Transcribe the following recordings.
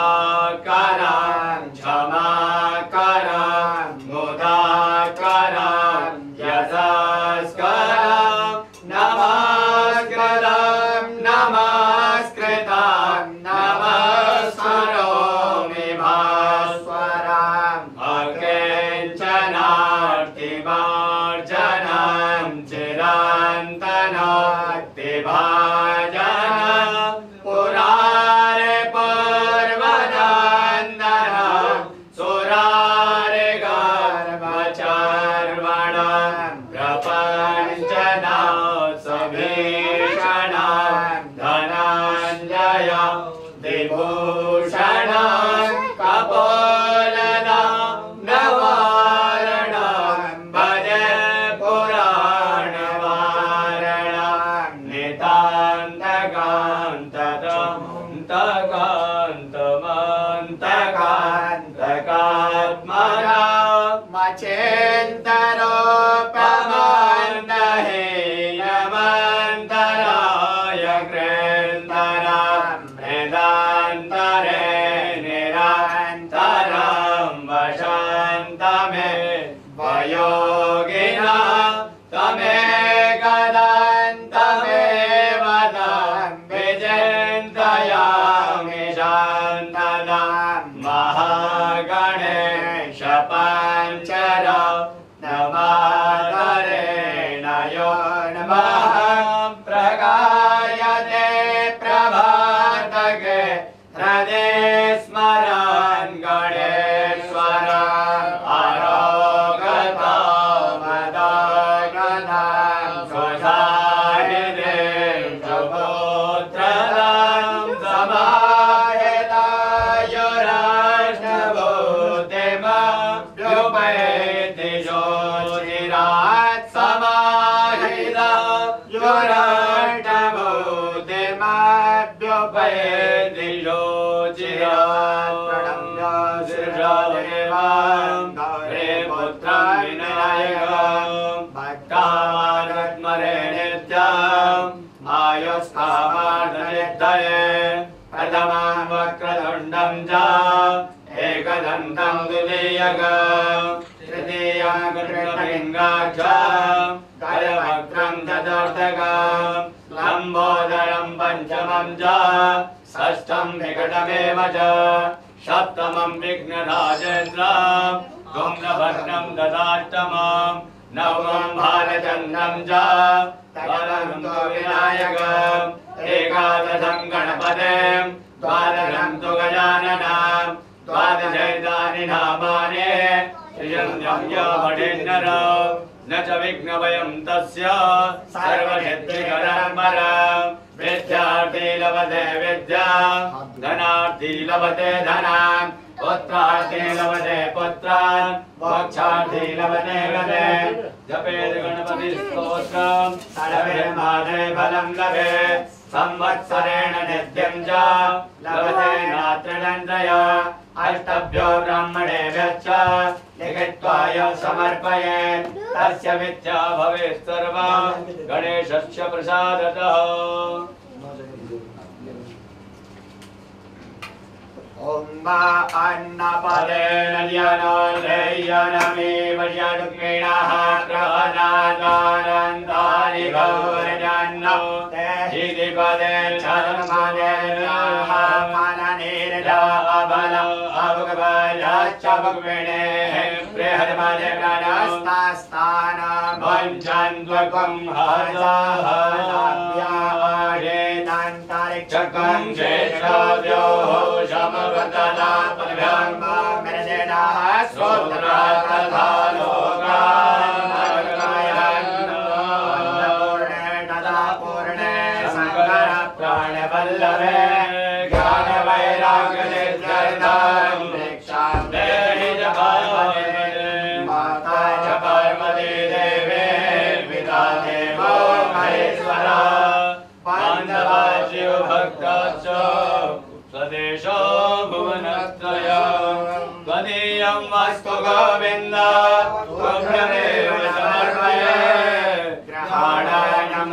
Karam, Jama Karam, Muda Karam, Vyasas Karam, Namaskaram, Namaskritam, Namaskaromi Bhaswaram, Akinchanaartimarjanam, Chirantanaktibajanam, Purare Parvadandanam, Surare Garbacharvanam, Prapanjanam, Sabhishanam, Dhananjaya, Vibhisana, Kapolana, Navaranam, Bhaje Purana Varanam, Nitantakantatam, Takantamantakatmanam, Machintaropamandahinamantaraya Krendaram, Vedantare Nirantaram, Vashantame Vayogina, Tame Kadantame Vadam, Vijentayami Shantanam, Maha Ganesha Panchara, Namadare Nayo Namaha, Pragayate Prabhatake, Radhe Smaran Ganeshwaram, Arogata Madagatam, Sosahidem Subhutradam, Samahita Yurashnabhutema, Vyupayeti Jyotirat, Samahita Yurashnabhutema, Vyupayeti Jyotirat, Pranamya Sirjadevam, Gaure Putram Vinayakam, Bhaktavaratmare Nityam, Ayushkamardhanithaye, Pradhamam Vakradundam ja, Ekadantam Dudiyagam, Tritiyam Kritapingacham, Kayavakram Chaturthakam, Lambodaram Panchamam ja, Sashtam Vikatameva ja, Shaptamam Vignarajendram, Gumnabhatram Dadashtamam, Navam Bhalachandram ja, Dvaram tu Vinayagam, Ekadasham Ganapadem, Dvaram tu Gajananam, Dvadajaidani Namane, Shrijanyam Yavadinnaram, Nacha Vignavayam Tasya, Sarvashiddhikaram Param, Vidyarthi Lavate Vidya, Dhanarthi Lavate Dhanam, Putrarthi Lavate Putran, Moksharthi Lavate Gade, Japed Ganapati Stotram, Sarve Made Balam Lave, Samvatsarena Nityam ja, Lavate Natranandaya, Ashtabhyo Brahmanebhyacha, Likhittvaya Samarpayen, Tasya Vidya Bhavet Sarvam, Ganeshasya Prasadataha. Om Ma Annapade Nadyano Leyanami Varyadukminaha Prahanadvarantani Gaurajanno Hidipade Charamade Naha Mananirja Abala Avagavaya Chabagvene Prehadmade Pranastasthana Vanchantvakum Hasaha Adenantarik Chakam Jeshadyo Shamavadana Padvyamma Meredena Srotra Tadha Loka Magagayan Annapurne Tadapurne Sankara Prana Vallave Jnana Vairagya Nirjaritam Niksham Dehi Japarvade Mata Japarvade Deve Vita Devo Maheshwara Pandava Shiva Bhaktacha Swadesha Bhuvanataya Vadiyam Vastu Govinda Tubhyameva Samarpaye Grahana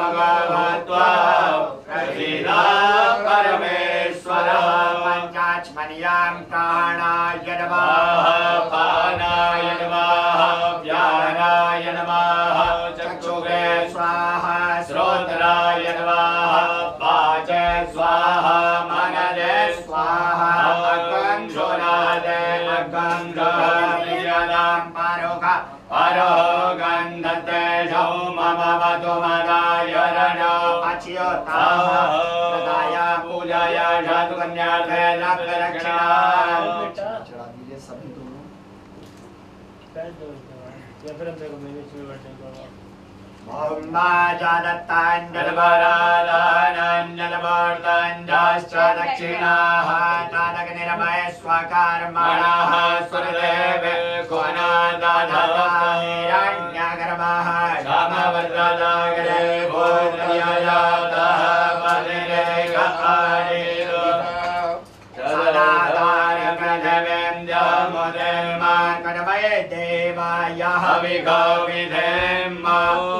Namagatva Prasida Parameshwara Panchachmaniya प्राणाय नमः पानाय नमः व्यानाय नमः चक्षुषे स्वाहा श्रोत्राय नमः वाचे स्वाहा मनसे स्वाहा अग्निशोनादे अग्निशोनां परोगा परो गन्धते ममवतु मदाय रणो अच्युताः सदाया पूजाया साधु कन्यार्थे लक्षणा चढ़ा दीजिए सभी दोनों या फिर मेरे को मैंने शुरू करने को ओम माजादत्ताञ्जलवरादानाञ्जलवर्ताञ्जाश्च दक्षिणाः तादग्निरमय स्वकर्मणः सुरदेवे कोनादाधाहिरण्यकर्मः क्षमवरदागरे भूतयायातः पदिरेकहारिलो सदाधारप्रथमेन्द्रमुदेमा कर्मये देवायः विगौविधेम्मा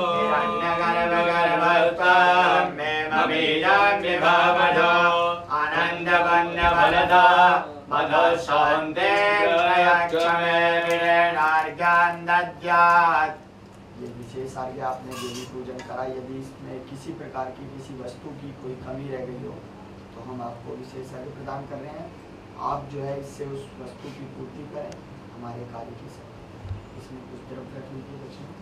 आनंदवन्नफलदा मधुशान्ते प्रयक्षमे विनेनार्घ्यान्दद्यात्। ये विशेष अर्घ्य आपने देवी पूजन करा। यदि इसमें किसी प्रकार की किसी वस्तु की कोई कमी रह गई हो तो हम आपको विशेष अर्घ्य प्रदान कर रहे हैं। आप जो है इससे उस वस्तु की पूर्ति करें हमारे कार्य की सब। इसमें कुछ द्रव्य रख लीजिए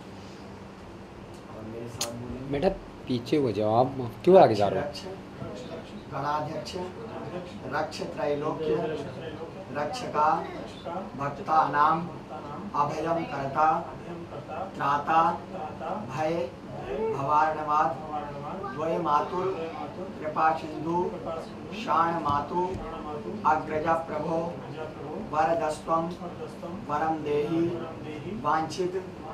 और मेरे साथ बोलेंगे। बेटा पीछे हो जाओ, आप क्यों आगे जा रहे हो? गणाध्यक्ष रक्ष त्रैलोक्य रक्षका भक्तानां अभयं कर्ता त्राता भय भवार्णवाद द्वय मातुर कृपा सिंधु शाण मातु अग्रजा प्रभो वरदस्त्वं वरम देहि वांछित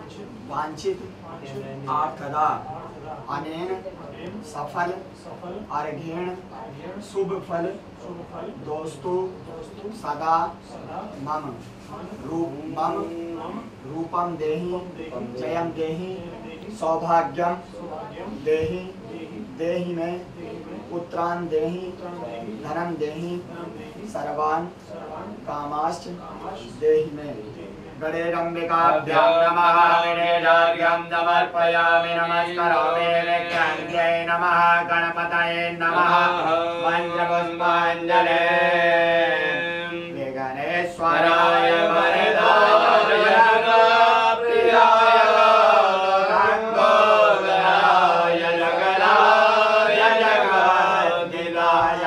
आर्कदा अनेन सफल अर्घेण शुभ फल दोस्तु सदा मम रूपम देहि जयम देहि सौभाग्यम देहि में पुत्रान देहि धनम देहि सर्वान कामाश्च देहि में। गणेशंबिकाभ्यां नमः गणेशार्घ्यं समर्पयामि नमस्करोमि विघ्नहन्त्यै नमः गणपतये नमः मन्त्रपुष्पाञ्जले गणेश्वराय वरदाय प्रियाय रङ्गोदराय जगदाय जगद्दिलाय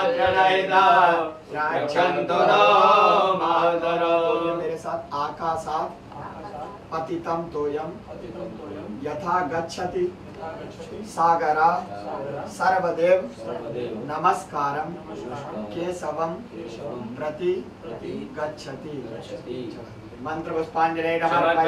मेरे साथ आकाश आकाशात् पतितं तोयं यथा गच्छति सागरा सर्वदेव नमस्कारं केशवं प्रति गच्छति। मंत्र पुष्पांजलि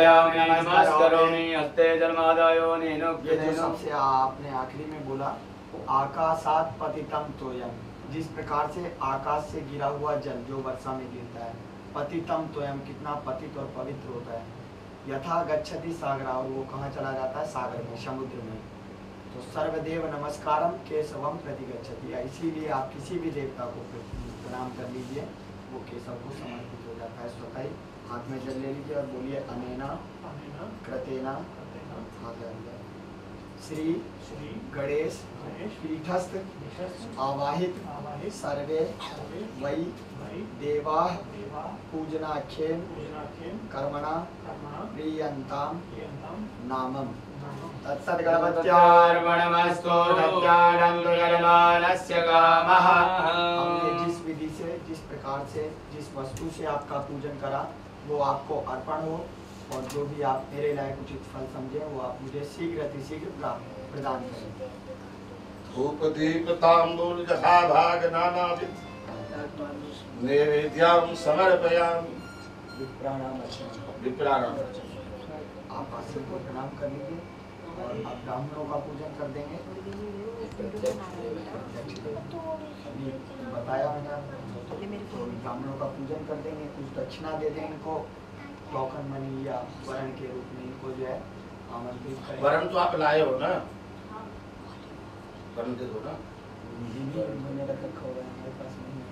सबसे आपने आखिरी में बोला आकाशात पतितम तोयम, जिस प्रकार से आकाश से गिरा हुआ जल जो वर्षा में गिरता है, पतितम तोयम कितना पतित और पवित्र होता है, यथा गच्छति सागरा और वो कहाँ चला जाता है, सागर में, समुद्र में। तो सर्वदेव नमस्कारम केशवम प्रति गच्छति, इसीलिए आप किसी भी देवता को प्रणाम कर लीजिए, वो केशव को समर्पित हो जाता है स्वतः ही। हाथ में जल ले लीजिए और बोलिए अनेना कृतेना श्री गणेश पीठस्थ आवाहित सर्वे वै देवा पूजनाख्येन कर्मणा प्रियंताम नामम तत्सद्गणपत्यार्पणमस्तु तत्यानंदगणमानस्य कामः। हमने जिस विधि से, जिस प्रकार से, जिस वस्तु से आपका पूजन करा वो आपको अर्पण हो, और जो भी आप मेरे लायक उचित फल समझे वो आप मुझे शीघ्र अतिशीघ्र प्रदान करें। धूप दीप तांबूल यथा भाग नानाविध नैवेद्यं समर्पयामि। विप्राणाम आप आसन को प्रणाम कर लीजिए और आप ब्राह्मणों का पूजन कर देंगे। बताया मैंने, तो ब्राह्मणों का पूजन कर देंगे, कुछ दक्षिणा दे देंगे इनको, टोकन मनी या वरण के रूप में इनको जो है आमंत्रित करें। वरण तो आप लाए हो ना, वरण दे दो ना। मैंने रखा हुआ है, हमारे पास नहीं है।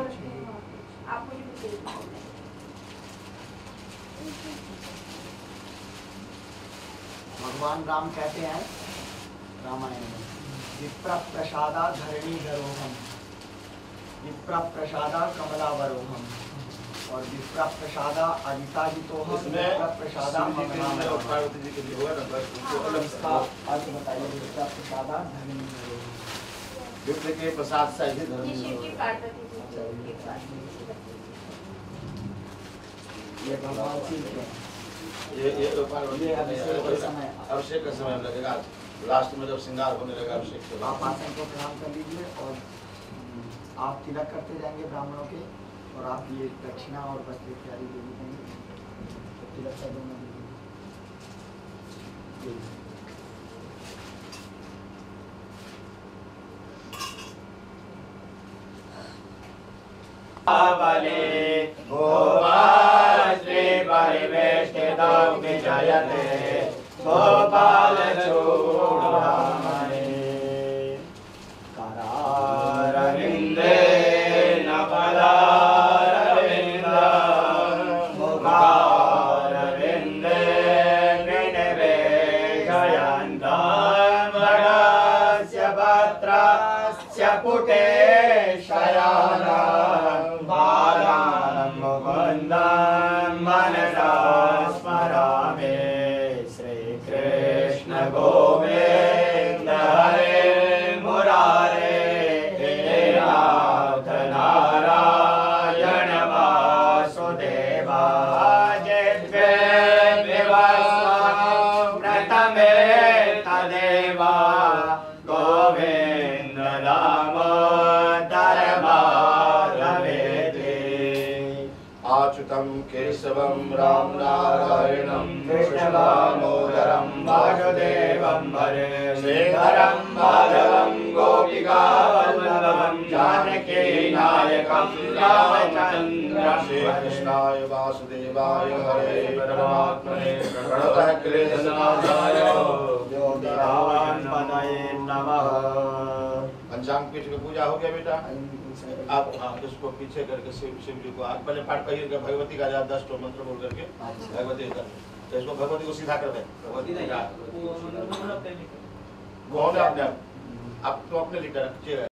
भगवान राम कहते हैं रामायण में, विप्र प्रसादा धरणी धरोहम, विप्र प्रसादा कमलावरोहम और विप्र प्रसादा अदिताजितोहम, विप्र प्रसादा पार्वती जी के लिए हुआ ना, बस इसका अर्थ बताइए। विप्र प्रसादा धरणी धरोहम, विप्र के प्रसाद से ही धर्म। ये भगवान शिव के ये अभिषेक का समय लगेगा, लास्ट में जब श्रृंगार होने लगा अभिषेक के आप आसन को प्रणाम कर लीजिए और आप तिलक करते जाएंगे ब्राह्मणों के, और आप ये दक्षिणा और वस्त्र इत्यादि जो भी देंगे तो तिलक कर दोनों विजयते गोपाल चूड़ामणि करारविंदे नवलारविंद मुखारविंदे विनिवेशयन्तं वरस्य पत्रस्य पुटे शयानं बालं मुकुन्दं मनसा स्मरामि। श्रीकृष्ण गोविन्द हरे मुरारे हे नाथ नारायण वासुदेवा जित्वे विवस्वमृतमे तदेवा गोविन्द दामोदर माधवेति। अच्युतं केशवं राम नारायणं कृष्णदामोदरं वासुदेवं हरे श्रीधरं माधवं गोपिका वल्लभं जानकी नायकं रामचन्द्रं। श्रीकृष्णाय वासुदेवाय हरे परमात्मने प्रणतक्लेशनाशाय योगिरावणपदये नमः। पंचांग पीठ की पूजा हो गया बेटा। आप इसको पीछे करके शिव जी को आप पहले पाठ करिएगा भगवती का 10 मंत्र बोल करके भगवती का, तो इसको भगवती को सीधा कर दे। भगवती कौन है अपने आप तो अपने लिखकर रखिएगा।